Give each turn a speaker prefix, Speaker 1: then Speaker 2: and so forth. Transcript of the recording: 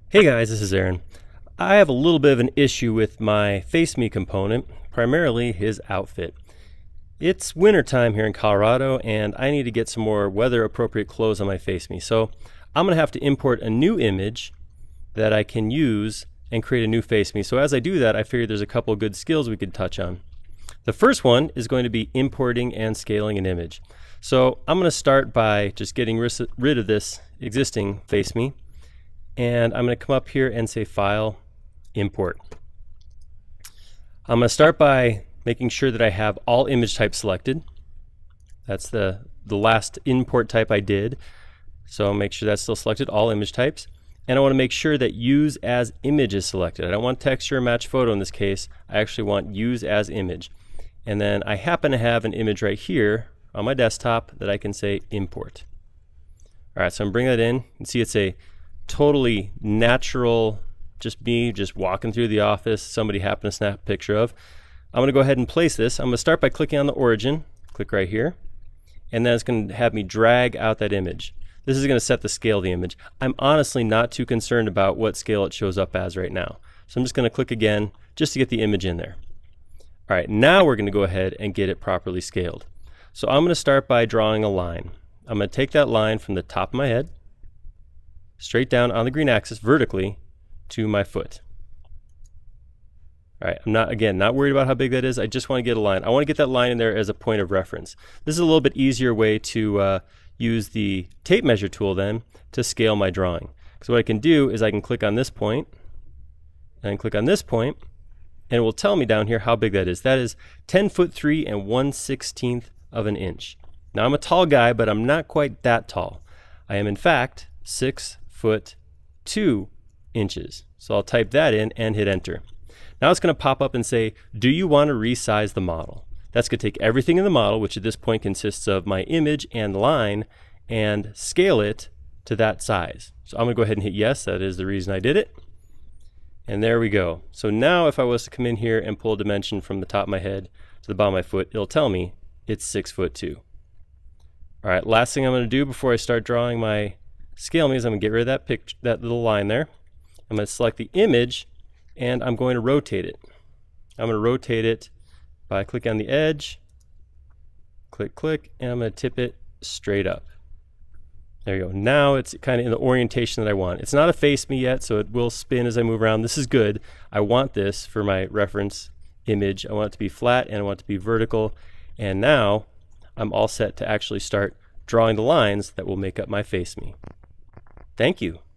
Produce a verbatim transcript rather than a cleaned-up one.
Speaker 1: Hey guys, this is Aaron. I have a little bit of an issue with my Face Me component, primarily his outfit. It's wintertime here in Colorado and I need to get some more weather appropriate clothes on my Face Me. So I'm going to have to import a new image that I can use and create a new Face Me. So as I do that, I figured there's a couple of good skills we could touch on. The first one is going to be importing and scaling an image. So I'm going to start by just getting rid of this existing Face Me. And I'm going to come up here and say File, Import. I'm going to start by making sure that I have all image types selected. That's the, the last import type I did. So I'll make sure that's still selected, all image types. And I want to make sure that Use as Image is selected. I don't want texture or match photo in this case. I actually want Use as Image. And then I happen to have an image right here on my desktop that I can say Import. All right, so I'm bringing that in. You can see it's a totally natural, just me just walking through the office, somebody happened to snap a picture of. I'm going to go ahead and place this. I'm going to start by clicking on the origin, click right here, and then it's going to have me drag out that image. This is going to set the scale of the image. I'm honestly not too concerned about what scale it shows up as right now. So I'm just going to click again just to get the image in there. All right, now we're going to go ahead and get it properly scaled. So I'm going to start by drawing a line. I'm going to take that line from the top of my head straight down on the green axis vertically to my foot. All right, I'm not, again, not worried about how big that is. I just want to get a line. I want to get that line in there as a point of reference. This is a little bit easier way to uh, use the tape measure tool then to scale my drawing. So what I can do is I can click on this point and click on this point, and it will tell me down here how big that is. That is ten foot three and one sixteenth of an inch. Now I'm a tall guy, but I'm not quite that tall. I am in fact six foot two inches. So I'll type that in and hit enter. Now it's going to pop up and say, do you want to resize the model? That's going to take everything in the model, which at this point consists of my image and line, and scale it to that size. So I'm going to go ahead and hit yes. That is the reason I did it. And there we go. So now if I was to come in here and pull a dimension from the top of my head to the bottom of my foot, it'll tell me it's six foot two. All right, last thing I'm going to do before I start drawing my scale me is I'm going to get rid of that picture, that little line there. I'm going to select the image and I'm going to rotate it. I'm going to rotate it by clicking on the edge, click, click, and I'm going to tip it straight up. There you go. Now it's kind of in the orientation that I want. It's not a Face Me yet, so it will spin as I move around. This is good. I want this for my reference image. I want it to be flat and I want it to be vertical. And now I'm all set to actually start drawing the lines that will make up my Face Me. Thank you.